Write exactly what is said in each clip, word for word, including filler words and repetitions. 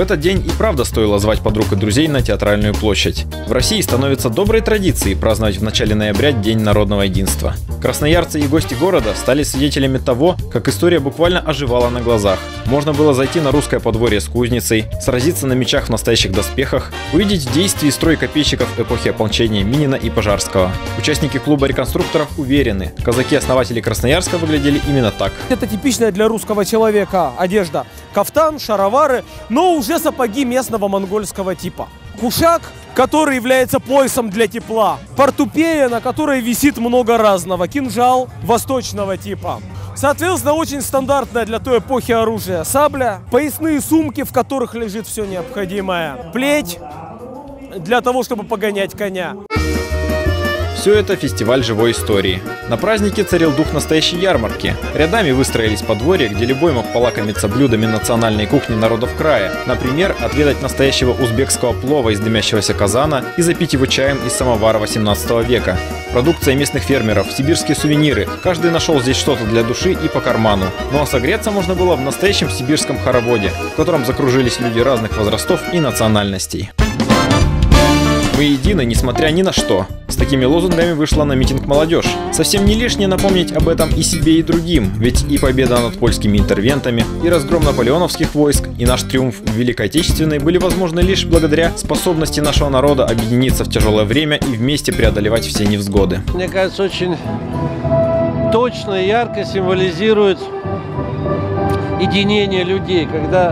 этот день и правда стоило звать подруг и друзей на Театральную площадь. В России становится доброй традицией праздновать в начале ноября День народного единства. Красноярцы и гости города стали свидетелями того, как история буквально оживала на глазах. Можно было зайти на русское подворье с кузницей, сразиться на мечах в настоящих доспехах, увидеть в действии строй копейщиков эпохи ополчения Минина и Пожарского. Участники клуба реконструкторов уверены, казаки-основатели Красноярска выглядели именно так. Это типичная для русского человека одежда. Кафтан, шаровары, но уже сапоги местного монгольского типа. Кушак, который является поясом для тепла. Портупея, на которой висит много разного. Кинжал восточного типа. Соответственно, очень стандартное для той эпохи оружие. Сабля, поясные сумки, в которых лежит все необходимое. Плеть для того, чтобы погонять коня. Все это фестиваль живой истории. На празднике царил дух настоящей ярмарки. Рядами выстроились подворья, где любой мог полакомиться блюдами национальной кухни народов края. Например, отведать настоящего узбекского плова из дымящегося казана и запить его чаем из самовара восемнадцатого века. Продукция местных фермеров, сибирские сувениры. Каждый нашел здесь что-то для души и по карману. Ну а согреться можно было в настоящем сибирском хороводе, в котором закружились люди разных возрастов и национальностей. Мы едины, несмотря ни на что. С такими лозунгами вышла на митинг молодежь. Совсем не лишнее напомнить об этом и себе, и другим. Ведь и победа над польскими интервентами, и разгром наполеоновских войск, и наш триумф в Великой Отечественной были возможны лишь благодаря способности нашего народа объединиться в тяжелое время и вместе преодолевать все невзгоды. Мне кажется, очень точно и ярко символизирует единение людей, когда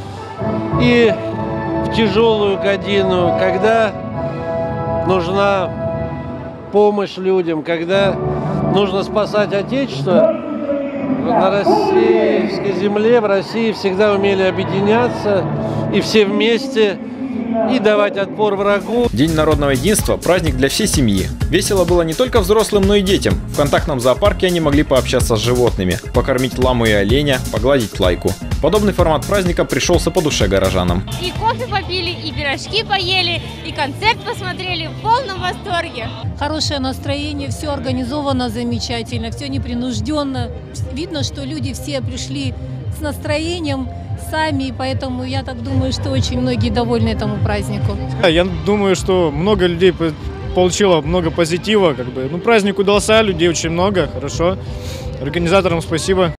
и в тяжелую годину, когда нужна помощь людям, когда нужно спасать Отечество, на российской земле, в России всегда умели объединяться и все вместе и давать отпор врагу. День народного единства – праздник для всей семьи. Весело было не только взрослым, но и детям. В контактном зоопарке они могли пообщаться с животными, покормить ламу и оленя, погладить лайку. Подобный формат праздника пришелся по душе горожанам. И кофе попили, и пирожки поели, и концерт посмотрели в полном восторге. Хорошее настроение, все организовано замечательно, все непринужденно. Видно, что люди все пришли с настроением сами, поэтому я так думаю, что очень многие довольны этому празднику. Я думаю, что много людей получило много позитива, как бы. Ну, праздник удался, людей очень много, хорошо. Организаторам спасибо.